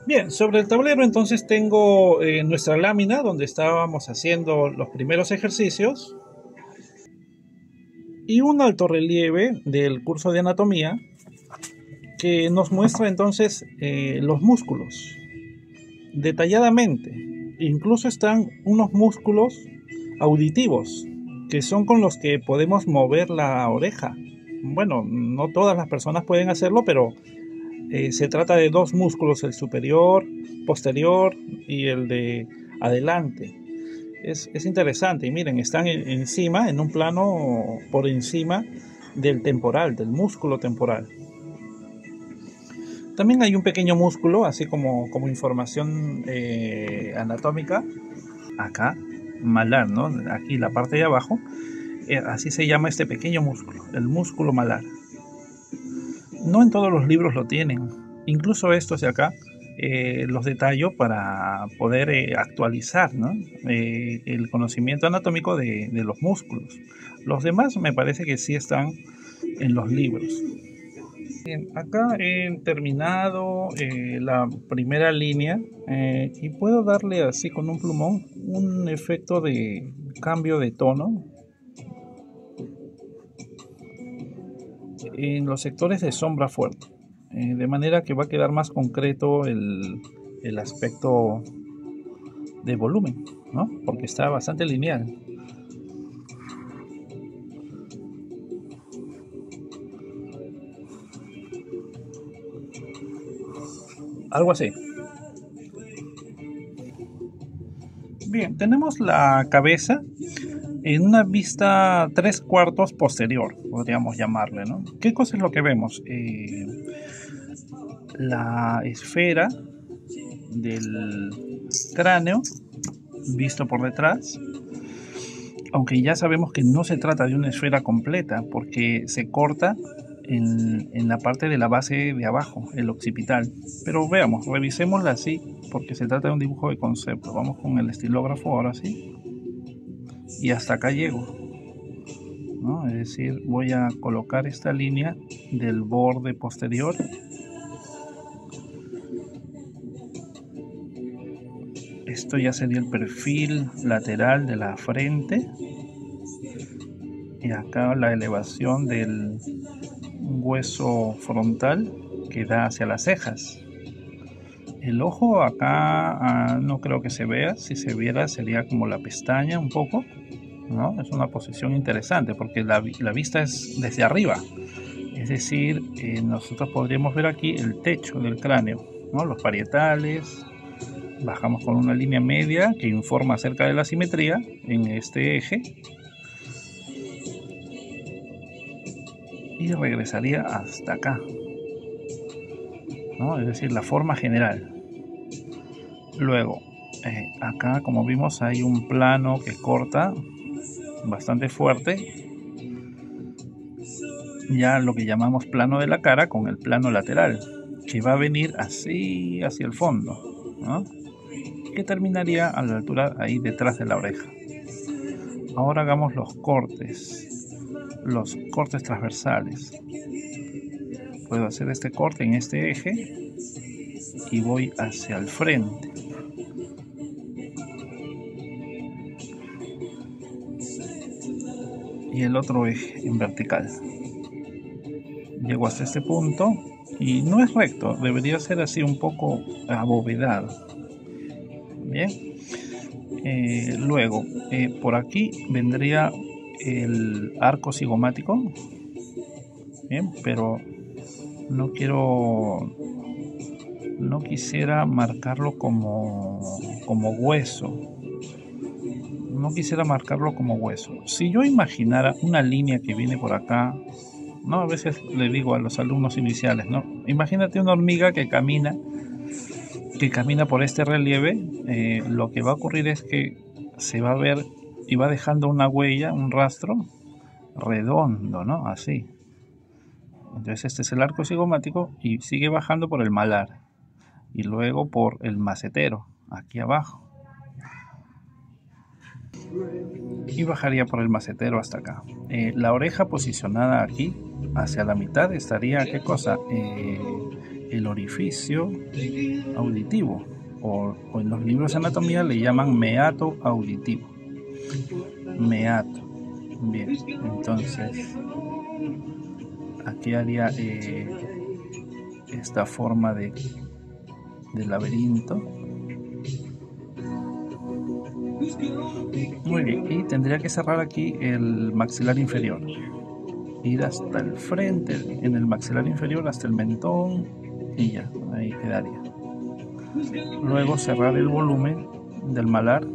Bien, sobre el tablero entonces tengo nuestra lámina donde estábamos haciendo los primeros ejercicios y un alto relieve del curso de anatomía que nos muestra entonces los músculos detalladamente. Incluso están unos músculos auditivos que son con los que podemos mover la oreja. Bueno, no todas las personas pueden hacerlo, pero se trata de dos músculos, el superior, posterior y el de adelante. Es interesante y miren, están encima, en un plano por encima del temporal, del músculo temporal. También hay un pequeño músculo, así como información anatómica, acá, malar, ¿no? Aquí la parte de abajo, así se llama este pequeño músculo, el músculo malar. No en todos los libros lo tienen, incluso estos de acá los detallo para poder actualizar, ¿no? El conocimiento anatómico de los músculos. Los demás me parece que sí están en los libros. Bien, acá he terminado la primera línea y puedo darle así con un plumón un efecto de cambio de tono en los sectores de sombra fuerte, de manera que va a quedar más concreto el aspecto de volumen, ¿no? Porque está bastante lineal. Algo así. Bien, tenemos la cabeza en una vista 3/4 posterior, podríamos llamarle, ¿no? ¿Qué cosa es lo que vemos? La esfera del cráneo visto por detrás, aunque ya sabemos que no se trata de una esfera completa porque se corta en la parte de la base de abajo, el occipital. Pero veamos, revisémosla así porque se trata de un dibujo de concepto. Vamos con el estilógrafo ahora sí. Y hasta acá llego, ¿no? Es decir, voy a colocar esta línea del borde posterior. Esto ya sería el perfil lateral de la frente. Y acá la elevación del hueso frontal que da hacia las cejas. El ojo acá no creo que se vea. Si se viera sería como la pestaña un poco, ¿no? Es una posición interesante porque la vista es desde arriba. Es decir, nosotros podríamos ver aquí el techo del cráneo, ¿no? Los parietales. Bajamos con una línea media que informa acerca de la simetría en este eje. Y regresaría hasta acá, ¿no? Es decir, la forma general. Luego, acá como vimos hay un plano que corta bastante fuerte, ya lo que llamamos plano de la cara con el plano lateral, que va a venir así hacia el fondo, ¿no? Que terminaría a la altura ahí detrás de la oreja. Ahora hagamos los cortes transversales. Puedo hacer este corte en este eje y voy hacia el frente. Y el otro eje en vertical. Llego hasta este punto y no es recto, debería ser así un poco abovedado. Bien. Luego, por aquí vendría el arco cigomático. Bien, pero no quisiera marcarlo como hueso. No quisiera marcarlo como hueso. Si yo imaginara una línea que viene por acá, ¿no? A veces le digo a los alumnos iniciales, ¿no? Imagínate una hormiga que camina por este relieve. Lo que va a ocurrir es que se va a ver y va dejando una huella, un rastro redondo, ¿no? Así. Entonces este es el arco cigomático y sigue bajando por el malar y luego por el macetero, aquí abajo. Y bajaría por el macetero hasta acá. La oreja posicionada aquí hacia la mitad estaría, ¿qué cosa? el orificio auditivo, o en los libros de anatomía le llaman meato auditivo. Meato. Bien, entonces aquí haría esta forma de laberinto. Muy bien, y tendría que cerrar aquí el maxilar inferior, ir hasta el frente en el maxilar inferior, hasta el mentón, y ya, ahí quedaría. Luego cerrar el volumen del malar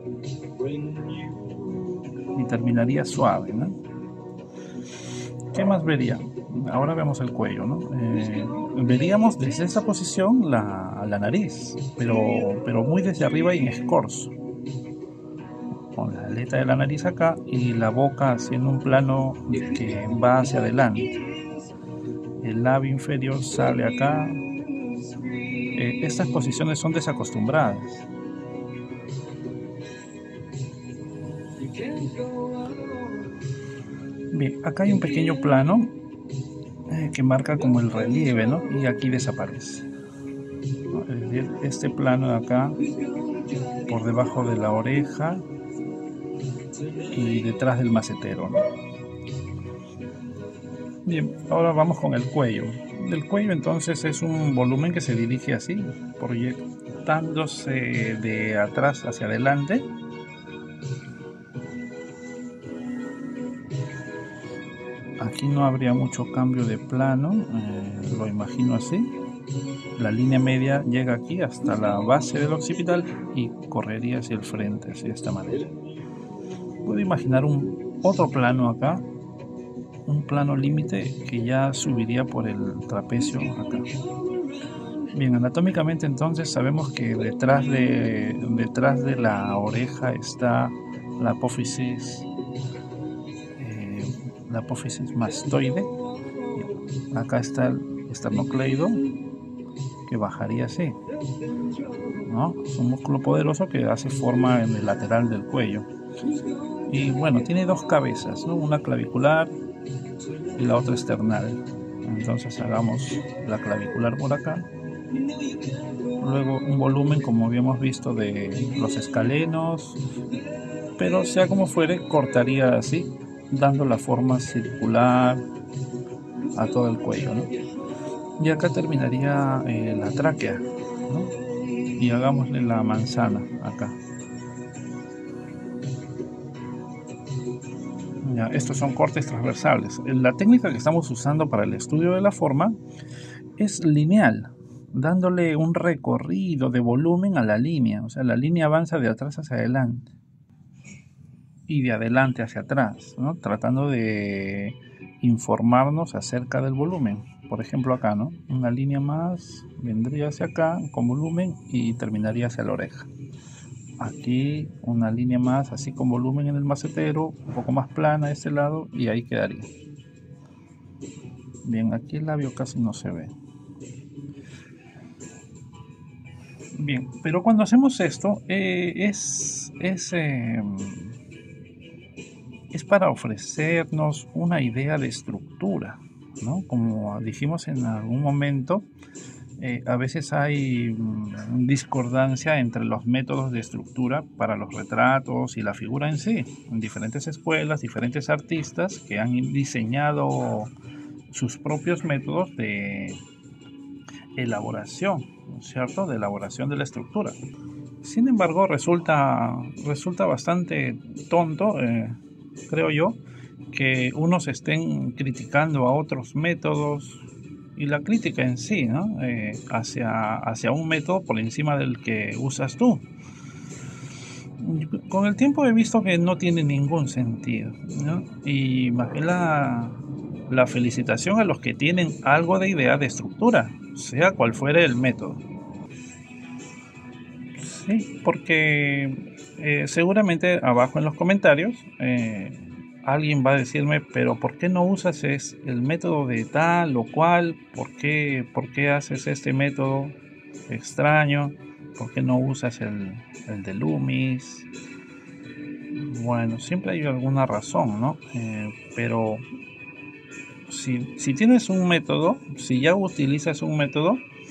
y terminaría suave, ¿no? ¿Qué más vería? Ahora vemos el cuello, ¿no? Veríamos desde esa posición la nariz, pero muy desde arriba y en escorzo, con la aleta de la nariz acá y la boca haciendo un plano que va hacia adelante. El labio inferior sale acá. Estas posiciones son desacostumbradas. Bien, acá hay un pequeño plano que marca como el relieve, ¿no? Y aquí desaparece, ¿no? Es decir, este plano de acá, por debajo de la oreja y detrás del macetero, ¿no? Bien, ahora vamos con el cuello. El cuello entonces es un volumen que se dirige así, proyectándose de atrás hacia adelante. Aquí no habría mucho cambio de plano, lo imagino así. La línea media llega aquí hasta la base del occipital y correría hacia el frente, así de esta manera. Puedo imaginar otro plano acá, un plano límite que ya subiría por el trapecio acá. Bien, anatómicamente entonces sabemos que detrás de la oreja está la apófisis mastoide. Acá está el esternocleido, que bajaría así, ¿no? Es un músculo poderoso que hace forma en el lateral del cuello. Y bueno, tiene dos cabezas, ¿no? Una clavicular y la otra esternal. Entonces hagamos la clavicular por acá. Luego un volumen, como habíamos visto, de los escalenos, pero sea como fuere, cortaría así, dando la forma circular a todo el cuello, ¿no? Y acá terminaría la tráquea, ¿no? Y hagámosle la manzana acá. Ya, estos son cortes transversales. La técnica que estamos usando para el estudio de la forma es lineal, dándole un recorrido de volumen a la línea. O sea, la línea avanza de atrás hacia adelante y de adelante hacia atrás, ¿no? Tratando de informarnos acerca del volumen. Por ejemplo acá, ¿no? Una línea más vendría hacia acá con volumen y terminaría hacia la oreja. Aquí una línea más así con volumen en el macetero, un poco más plana de este lado y ahí quedaría. Bien, aquí el labio casi no se ve. Bien, pero cuando hacemos esto es para ofrecernos una idea de estructura, ¿no? Como dijimos en algún momento, a veces hay discordancia entre los métodos de estructura para los retratos y la figura en sí. En diferentes escuelas, diferentes artistas que han diseñado sus propios métodos de elaboración, ¿no es cierto? De elaboración de la estructura. Sin embargo, resulta bastante tonto, creo yo, que unos estén criticando a otros métodos y la crítica en sí, ¿no? Hacia un método por encima del que usas tú. Con el tiempo he visto que no tiene ningún sentido, ¿no? Y más bien la felicitación a los que tienen algo de idea de estructura, sea cual fuere el método. Sí, porque seguramente abajo en los comentarios alguien va a decirme, pero ¿por qué no usas el método de tal o cual? ¿Por qué haces este método extraño? ¿Por qué no usas el de Loomis? Bueno, siempre hay alguna razón, ¿no? Pero si tienes un método, si ya utilizas un método,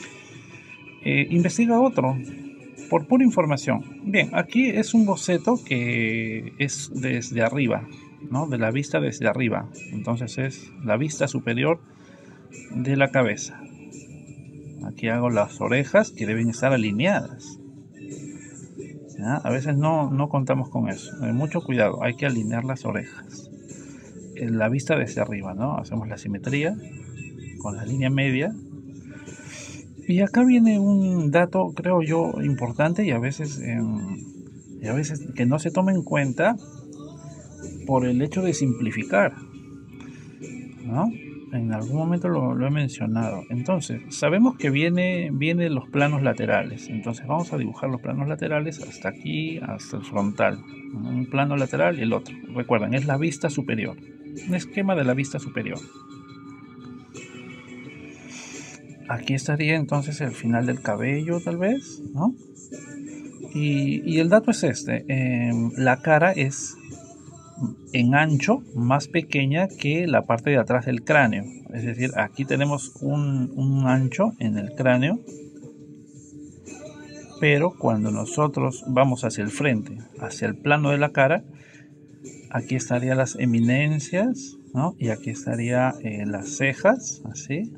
investiga otro por pura información. Bien, aquí es un boceto que es desde arriba, ¿no? De la vista desde arriba. Entonces es la vista superior de la cabeza. Aquí hago las orejas que deben estar alineadas. ¿Ya? A veces no contamos con eso. Mucho cuidado, hay que alinear las orejas. En la vista desde arriba, ¿no? Hacemos la simetría con la línea media. Y acá viene un dato, creo yo, importante y a veces que no se toma en cuenta por el hecho de simplificar, ¿no? En algún momento lo he mencionado. Entonces, sabemos que vienen los planos laterales. Entonces vamos a dibujar los planos laterales hasta aquí, hasta el frontal. Un plano lateral y el otro. Recuerden, es la vista superior. Un esquema de la vista superior. Aquí estaría entonces el final del cabello, tal vez, ¿no? Y el dato es este. La cara es en ancho más pequeña que la parte de atrás del cráneo. Es decir, aquí tenemos un ancho en el cráneo, pero cuando nosotros vamos hacia el frente, hacia el plano de la cara, aquí estarían las eminencias, ¿no? Y aquí estaría las cejas, así.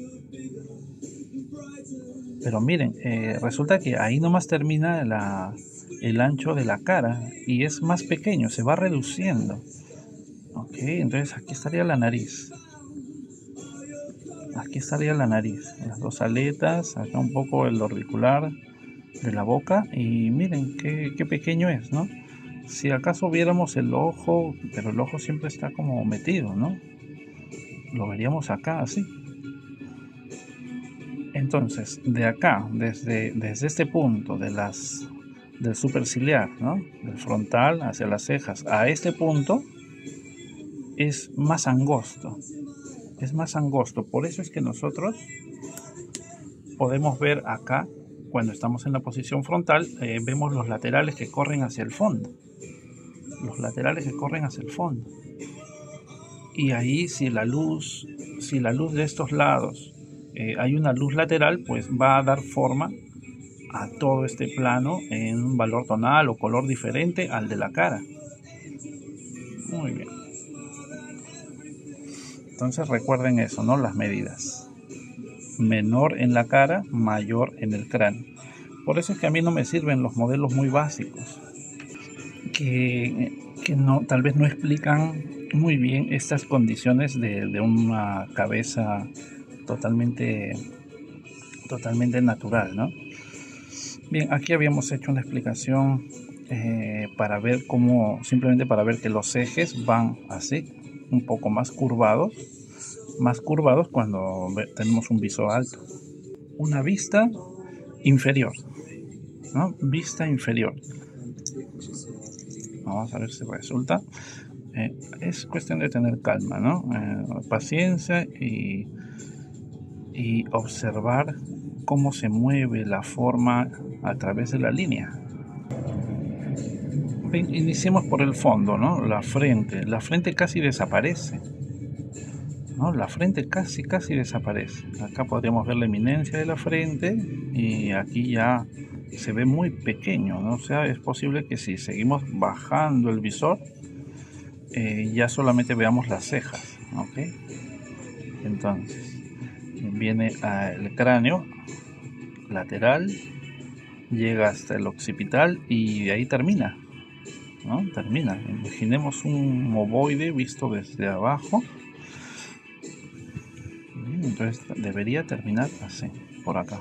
Pero miren, resulta que ahí nomás termina el ancho de la cara y es más pequeño, se va reduciendo. Ok, entonces aquí estaría la nariz. Aquí estaría la nariz, las dos aletas, acá un poco el auricular de la boca y miren qué pequeño es, ¿no? Si acaso viéramos el ojo, pero el ojo siempre está como metido, ¿no? Lo veríamos acá así. Entonces, de acá, desde este punto del superciliar, ¿no? Del frontal hacia las cejas, a este punto es más angosto. Es más angosto. Por eso es que nosotros podemos ver acá, cuando estamos en la posición frontal, vemos los laterales que corren hacia el fondo. Los laterales que corren hacia el fondo. Y ahí si la luz de estos lados hay una luz lateral, pues va a dar forma a todo este plano en un valor tonal o color diferente al de la cara. Muy bien. Entonces recuerden eso, ¿no? Las medidas. Menor en la cara, mayor en el cráneo. Por eso es que a mí no me sirven los modelos muy básicos, que no, tal vez no explican muy bien estas condiciones de una cabeza totalmente natural, ¿no? Bien, aquí habíamos hecho una explicación para ver simplemente para ver que los ejes van así, un poco más curvados cuando tenemos un visor alto. Una vista inferior, ¿no? Vista inferior. Vamos a ver si resulta. Es cuestión de tener calma, ¿no? Paciencia y observar cómo se mueve la forma a través de la línea. Iniciemos por el fondo, ¿no? La frente casi desaparece, ¿no? La frente casi desaparece. Acá podríamos ver la eminencia de la frente y aquí ya se ve muy pequeño, ¿no? O sea, es posible que si seguimos bajando el visor ya solamente veamos las cejas, ¿ok? Entonces viene el cráneo lateral, llega hasta el occipital y de ahí termina, ¿no? Termina. Imaginemos un ovoide visto desde abajo. Entonces debería terminar así, por acá.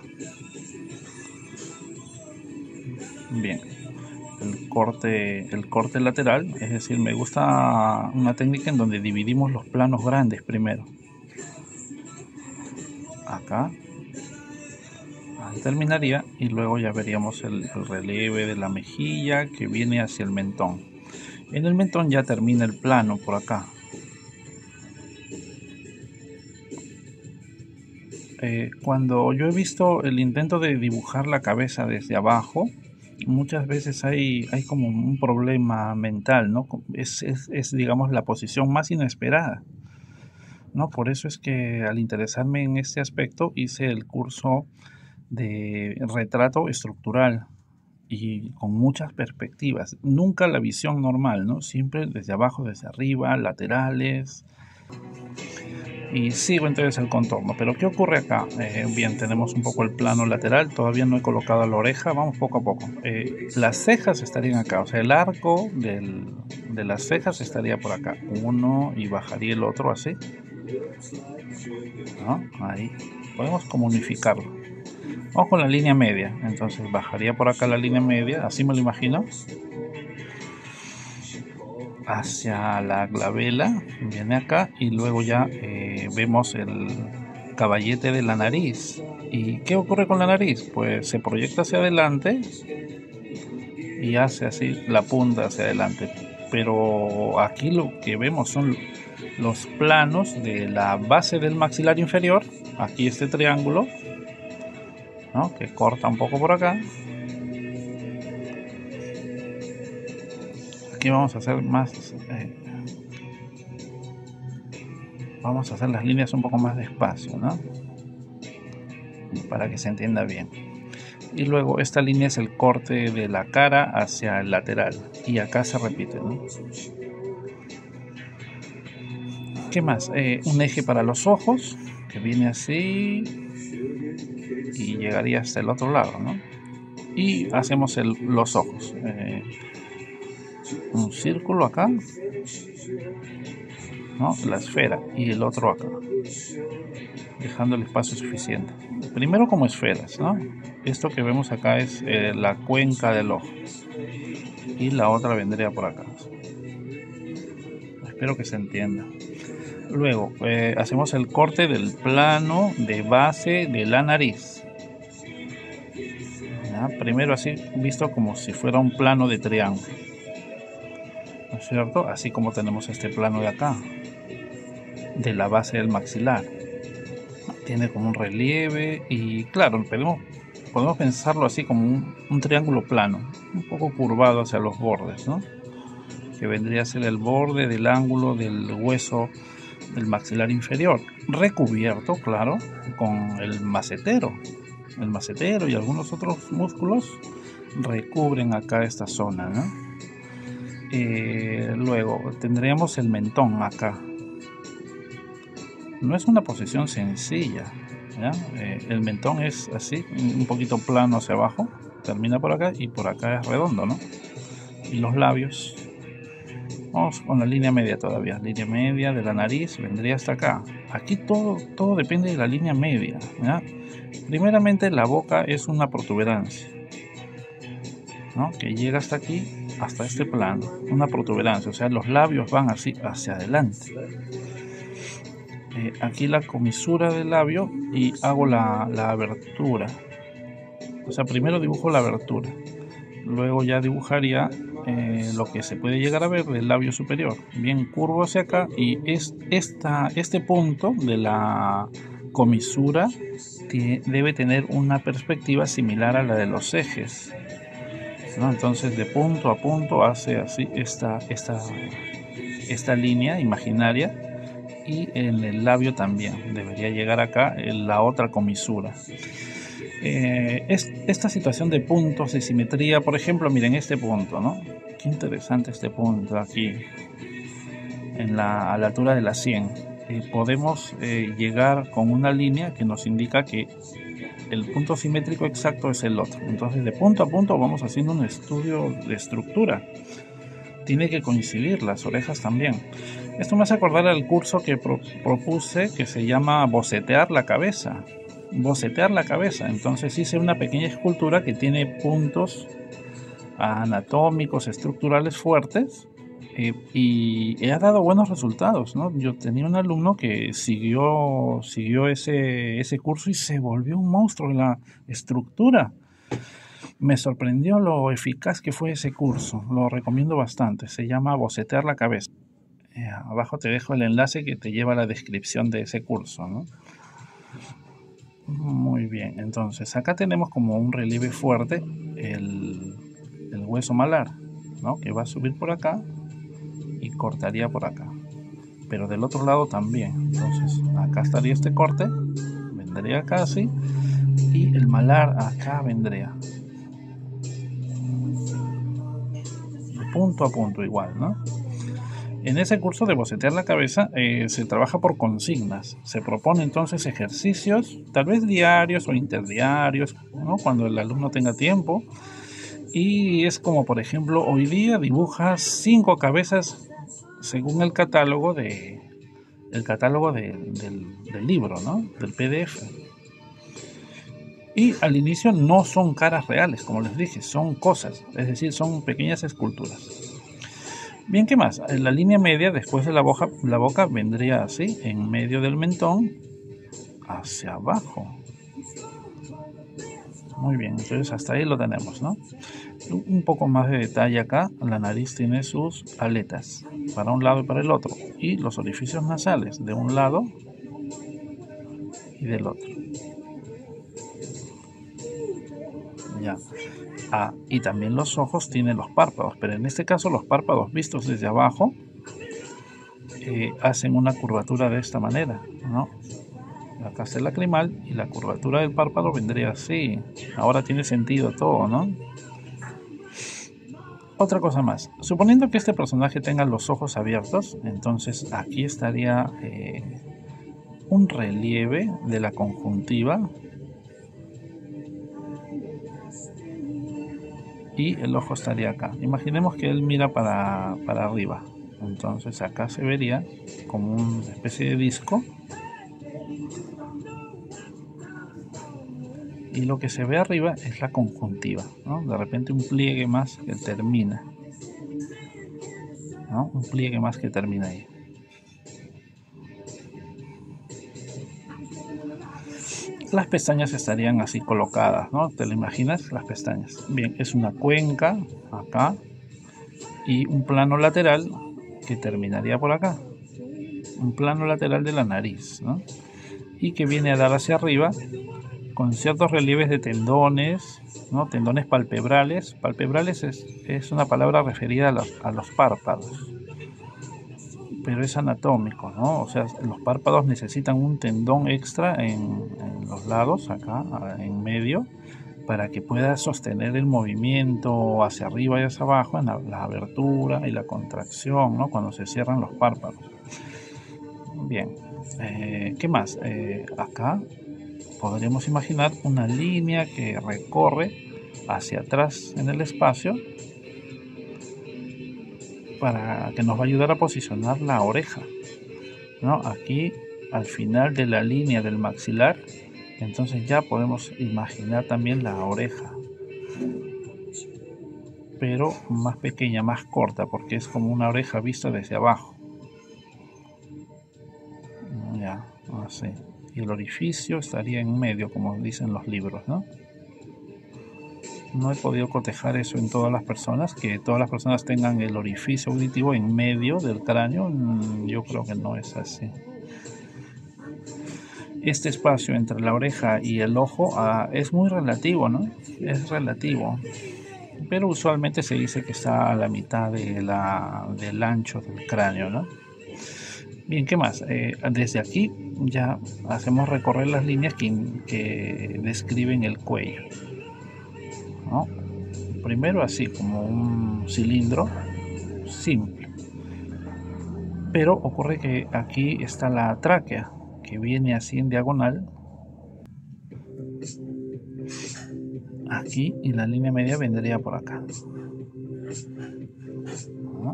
Bien. El corte lateral, es decir, me gusta una técnica en donde dividimos los planos grandes primero. Acá. Ahí terminaría y luego ya veríamos el relieve de la mejilla que viene hacia el mentón. En el mentón ya termina el plano por acá. Cuando yo he visto el intento de dibujar la cabeza desde abajo, muchas veces hay como un problema mental, ¿no? Es digamos la posición más inesperada, ¿no? Por eso es que al interesarme en este aspecto hice el curso de retrato estructural y con muchas perspectivas. Nunca la visión normal, ¿no? Siempre desde abajo, desde arriba, laterales. Y sigo entonces el contorno. Pero ¿qué ocurre acá? Bien, tenemos un poco el plano lateral. Todavía no he colocado la oreja. Vamos poco a poco. Las cejas estarían acá. O sea, el arco de las cejas estaría por acá. Uno y bajaría el otro así, ¿no? Ahí. Podemos como unificarlo. Vamos con la línea media. Entonces bajaría por acá la línea media. Así me lo imagino. Hacia la glabela, viene acá y luego ya vemos el caballete de la nariz. ¿Y qué ocurre con la nariz? Pues se proyecta hacia adelante y hace así la punta hacia adelante. Pero aquí lo que vemos son los planos de la base del maxilar inferior. Aquí este triángulo, ¿no? Que corta un poco por acá. Aquí vamos a hacer más vamos a hacer las líneas un poco más despacio, ¿no? Para que se entienda bien. Y luego esta línea es el corte de la cara hacia el lateral y acá se repite, ¿no? ¿Qué más? Un eje para los ojos que viene así y llegaría hasta el otro lado, ¿no? Y hacemos los ojos, un círculo acá, ¿no? La esfera y el otro acá, dejando el espacio suficiente. Primero como esferas, ¿no? Esto que vemos acá es la cuenca del ojo y la otra vendría por acá. Espero que se entienda. Luego hacemos el corte del plano de base de la nariz. ¿Ya? Primero así visto como si fuera un plano de triángulo, ¿no es cierto? Así como tenemos este plano de acá, de la base del maxilar. Tiene como un relieve y claro, podemos pensarlo así como un triángulo plano, un poco curvado hacia los bordes, ¿no? Que vendría a ser el borde del ángulo del hueso del maxilar inferior, recubierto, claro, con el macetero. El macetero y algunos otros músculos recubren acá esta zona, ¿no? Luego tendríamos el mentón acá. No es una posición sencilla, ¿ya? El mentón es así, un poquito plano hacia abajo, termina por acá y por acá es redondo, ¿no? Y los labios, vamos con la línea media todavía, línea media de la nariz vendría hasta acá. Aquí todo depende de la línea media, ¿ya? Primeramente la boca es una protuberancia, ¿no? Que llega hasta aquí, hasta este plano, una protuberancia, o sea, los labios van así hacia adelante. Aquí la comisura del labio y hago la abertura. O sea, primero dibujo la abertura, luego ya dibujaría lo que se puede llegar a ver del labio superior, bien curvo hacia acá, y este punto de la comisura debe tener una perspectiva similar a la de los ejes, ¿no? Entonces de punto a punto hace así esta línea imaginaria. Y en el labio también debería llegar acá la otra comisura. Esta situación de puntos de simetría, por ejemplo, miren este punto, ¿no? Qué interesante este punto aquí a la altura de la 100. Podemos llegar con una línea que nos indica que el punto simétrico exacto es el otro. Entonces de punto a punto vamos haciendo un estudio de estructura. Tiene que coincidir, las orejas también. Esto me hace acordar al curso que propuse, que se llama bocetear la cabeza. Bocetear la cabeza. Entonces hice una pequeña escultura que tiene puntos anatómicos, estructurales fuertes, y ha dado buenos resultados, ¿no? Yo tenía un alumno que siguió ese curso y se volvió un monstruo en la estructura. Me sorprendió lo eficaz que fue ese curso, lo recomiendo bastante, se llama Bocetear la cabeza. Abajo te dejo el enlace que te lleva a la descripción de ese curso, ¿no? Muy bien, entonces acá tenemos como un relieve fuerte el hueso malar, ¿no? Que va a subir por acá y cortaría por acá, pero del otro lado también. Entonces acá estaría este corte, vendría acá así, Y el malar acá vendría de punto a punto igual, ¿no? En ese curso de bocetear la cabeza se trabaja por consignas. Se propone entonces ejercicios, tal vez diarios o interdiarios, ¿no? Cuando el alumno tenga tiempo. Y es como, por ejemplo, hoy día dibuja 5 cabezas según el catálogo del libro, ¿no? Del PDF. Y al inicio no son caras reales, como les dije, son cosas, es decir, son pequeñas esculturas. Bien, ¿qué más? En la línea media, después de la boca vendría así, en medio del mentón, hacia abajo. Muy bien, entonces hasta ahí lo tenemos, ¿no? Un poco más de detalle acá, la nariz tiene sus aletas, para un lado y para el otro, y los orificios nasales, de un lado y del otro. Ya. Y también los ojos tienen los párpados, pero en este caso los párpados vistos desde abajo hacen una curvatura de esta manera, ¿no? Acá está el lacrimal y la curvatura del párpado vendría así. Ahora tiene sentido todo, ¿no? Otra cosa más, suponiendo que este personaje tenga los ojos abiertos, entonces aquí estaría un relieve de la conjuntiva y el ojo estaría acá. Imaginemos que él mira para arriba, entonces acá se vería como una especie de disco y lo que se ve arriba es la conjuntiva, ¿no? De repente un pliegue más que termina, ¿no? Un pliegue más que termina ahí. Las pestañas estarían así colocadas, ¿no? ¿Te lo imaginas? Las pestañas. Bien, es una cuenca acá y un plano lateral que terminaría por acá. Un plano lateral de la nariz, ¿no? Y que viene a dar hacia arriba con ciertos relieves de tendones, ¿no? Tendones palpebrales. Palpebrales es una palabra referida a los párpados, pero es anatómico, ¿no? O sea, los párpados necesitan un tendón extra en los lados, acá, en medio, para que pueda sostener el movimiento hacia arriba y hacia abajo en la abertura y la contracción, ¿no? Cuando se cierran los párpados. Bien, ¿qué más? Acá podríamos imaginar una línea que recorre hacia atrás en el espacio para que nos va a ayudar a posicionar la oreja, ¿no? Aquí al final de la línea del maxilar, entonces ya podemos imaginar también la oreja, pero más pequeña, más corta, porque es como una oreja vista desde abajo. Ya, así. Y el orificio estaría en medio, como dicen los libros, ¿no? No he podido cotejar eso en todas las personas, que todas las personas tengan el orificio auditivo en medio del cráneo. Yo creo que no es así. Este espacio entre la oreja y el ojo es muy relativo, ¿no? Es relativo. Pero usualmente se dice que está a la mitad del ancho del cráneo, ¿no? Bien, ¿qué más? Desde aquí ya hacemos recorrer las líneas que describen el cuello, ¿no? Primero así como un cilindro simple, pero ocurre que aquí está la tráquea que viene así en diagonal aquí y la línea media vendría por acá, ¿no?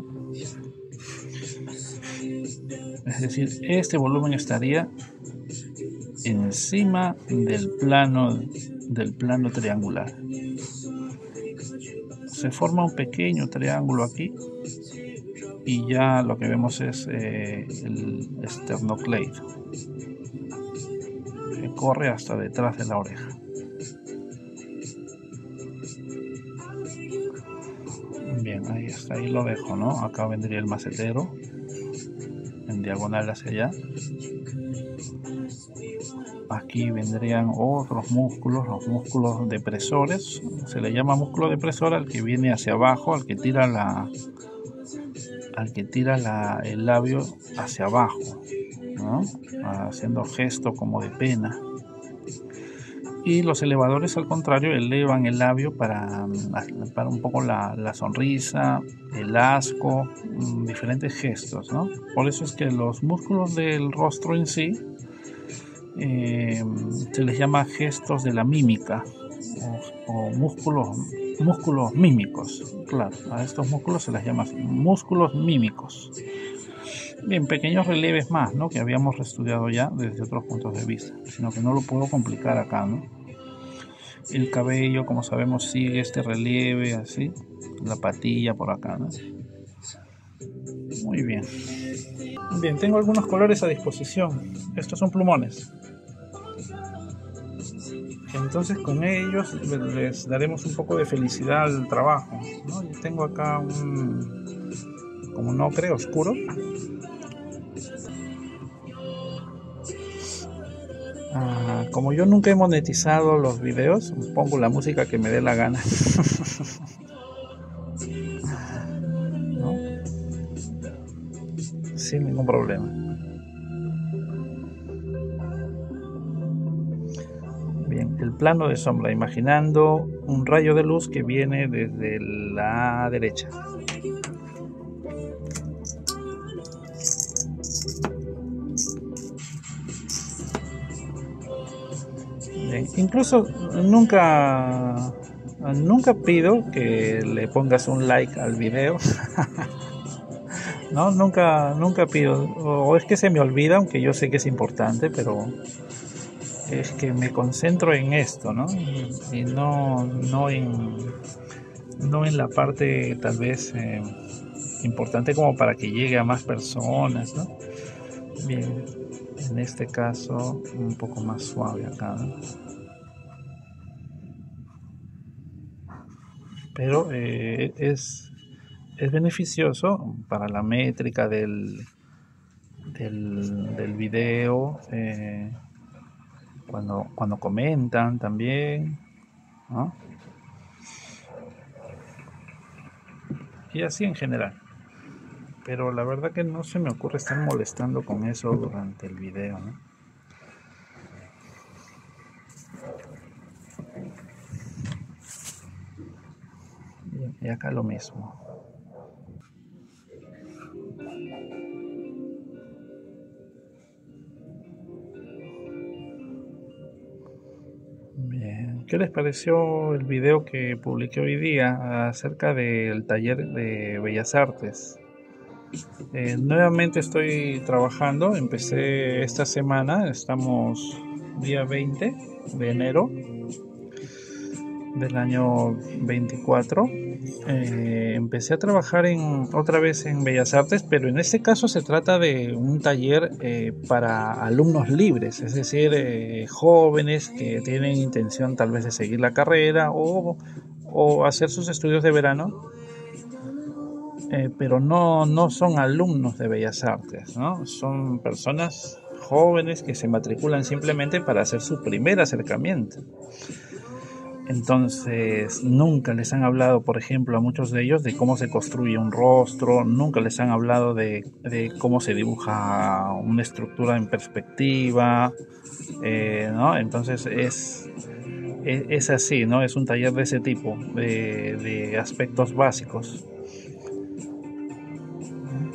Es decir, este volumen estaría encima del plano triangular. Se forma un pequeño triángulo aquí y ya lo que vemos es el sternocleido que corre hasta detrás de la oreja. Bien, ahí está, ahí lo dejo, ¿no? Acá vendría el macetero en diagonal hacia allá. Aquí vendrían otros músculos, los músculos depresores. Se le llama músculo depresor al que viene hacia abajo, al que tira el labio hacia abajo, ¿no? Haciendo gesto como de pena. Y los elevadores, al contrario, elevan el labio para un poco la sonrisa, el asco, diferentes gestos, ¿no? Por eso es que los músculos del rostro en sí se les llama gestos de la mímica o músculos mímicos. Claro, a estos músculos se les llama músculos mímicos. Bien, pequeños relieves más, ¿no? Que habíamos estudiado ya desde otros puntos de vista, sino que no lo puedo complicar acá, ¿no? El cabello, como sabemos, sigue este relieve así, la patilla por acá, ¿no? Muy bien. Bien, tengo algunos colores a disposición. Estos son plumones. Entonces con ellos les daremos un poco de felicidad al trabajo, ¿no? Yo tengo acá como un ocre oscuro. Como yo nunca he monetizado los videos, pongo la música que me dé la gana. ¿No? Sin ningún problema. Bien, el plano de sombra, imaginando un rayo de luz que viene desde la derecha. Bien, incluso nunca pido que le pongas un like al video. No, nunca pido, o es que se me olvida, aunque yo sé que es importante, pero es que me concentro en esto, ¿no? Y no en la parte tal vez importante como para que llegue a más personas, ¿no? Bien, en este caso un poco más suave acá, ¿no? Pero es beneficioso para la métrica del video, cuando comentan también, ¿no? Y así en general. Pero la verdad que no se me ocurre estar molestando con eso durante el video, ¿no? Y acá lo mismo. Bien, ¿qué les pareció el video que publiqué hoy día acerca del taller de Bellas Artes? Nuevamente estoy trabajando, empecé esta semana, estamos día 20 de enero del año 24. Empecé a trabajar otra vez en Bellas Artes, pero en este caso se trata de un taller para alumnos libres, es decir, jóvenes que tienen intención tal vez de seguir la carrera o hacer sus estudios de verano, pero no son alumnos de Bellas Artes, ¿no? Son personas jóvenes que se matriculan simplemente para hacer su primer acercamiento. Entonces, nunca les han hablado, por ejemplo, a muchos de ellos de cómo se construye un rostro, nunca les han hablado de cómo se dibuja una estructura en perspectiva, ¿no? Entonces es así, ¿no? Es un taller de ese tipo, de aspectos básicos.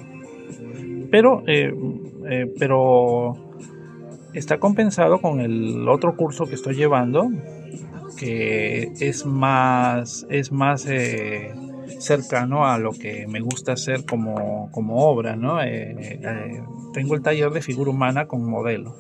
Pero está compensado con el otro curso que estoy llevando, que es más cercano a lo que me gusta hacer como obra, ¿no? Tengo el taller de figura humana con modelo.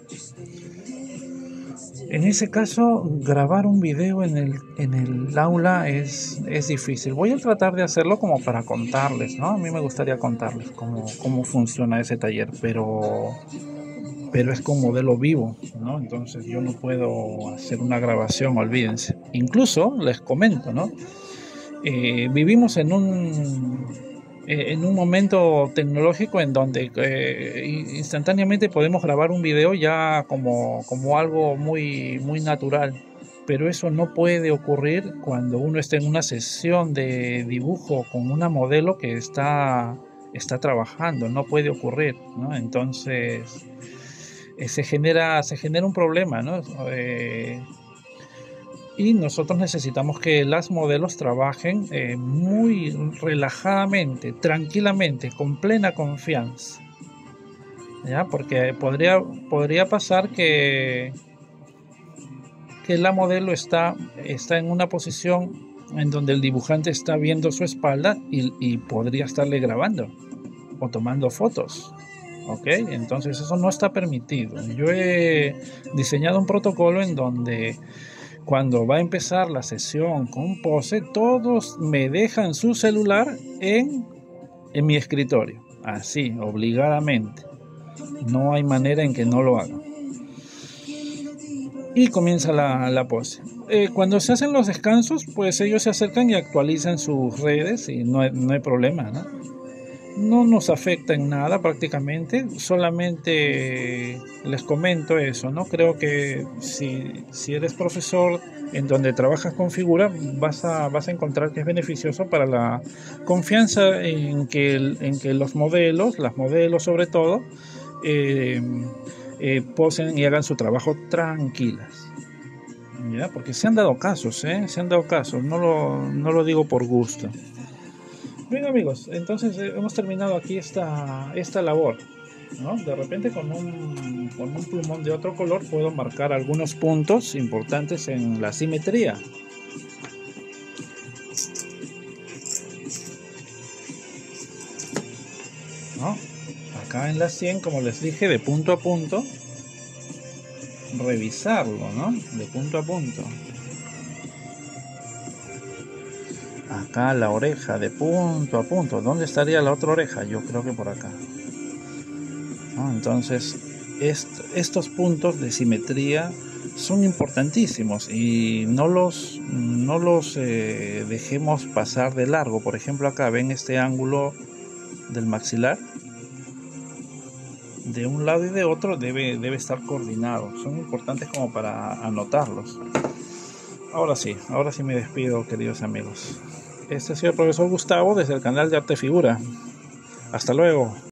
En ese caso, grabar un video en el aula es difícil. Voy a tratar de hacerlo como para contarles, ¿no? A mí me gustaría contarles cómo funciona ese taller, pero es con modelo vivo, ¿no? Entonces yo no puedo hacer una grabación, olvídense. Incluso les comento, ¿no? Vivimos en un momento tecnológico en donde instantáneamente podemos grabar un video ya como algo muy, muy natural. Pero eso no puede ocurrir cuando uno está en una sesión de dibujo con una modelo que está trabajando. No puede ocurrir, ¿no? Entonces se genera un problema, ¿no? Y nosotros necesitamos que las modelos trabajen muy relajadamente, tranquilamente, con plena confianza. ¿Ya? Porque podría pasar que la modelo está en una posición en donde el dibujante está viendo su espalda y podría estarle grabando o tomando fotos. ¿Ok? Entonces eso no está permitido. Yo he diseñado un protocolo en donde cuando va a empezar la sesión con pose, todos me dejan su celular en mi escritorio. Así, obligadamente. No hay manera en que no lo hagan. Y comienza la pose. Cuando se hacen los descansos, pues ellos se acercan y actualizan sus redes y no hay problema, ¿no? No nos afecta en nada prácticamente, solamente les comento eso, ¿no? Creo que si eres profesor en donde trabajas con figura, vas a encontrar que es beneficioso para la confianza en que las modelos sobre todo, eh, posen y hagan su trabajo tranquilas. ¿Ya? Porque se han dado casos, se han dado casos, no lo digo por gusto. Bien amigos, entonces hemos terminado aquí esta labor, ¿no? De repente con un plumón de otro color puedo marcar algunos puntos importantes en la simetría. ¿No? Acá en la 100, como les dije, de punto a punto, revisarlo, ¿no? De punto a punto. Acá la oreja de punto a punto. ¿Dónde estaría la otra oreja? Yo creo que por acá, ¿no? Entonces estos puntos de simetría son importantísimos y no los dejemos pasar de largo. Por ejemplo, acá ven este ángulo del maxilar, de un lado y de otro debe estar coordinado. Son importantes como para anotarlos. Ahora sí me despido, queridos amigos. Este ha sido el profesor Gustavo desde el canal de Arte Figura. Hasta luego.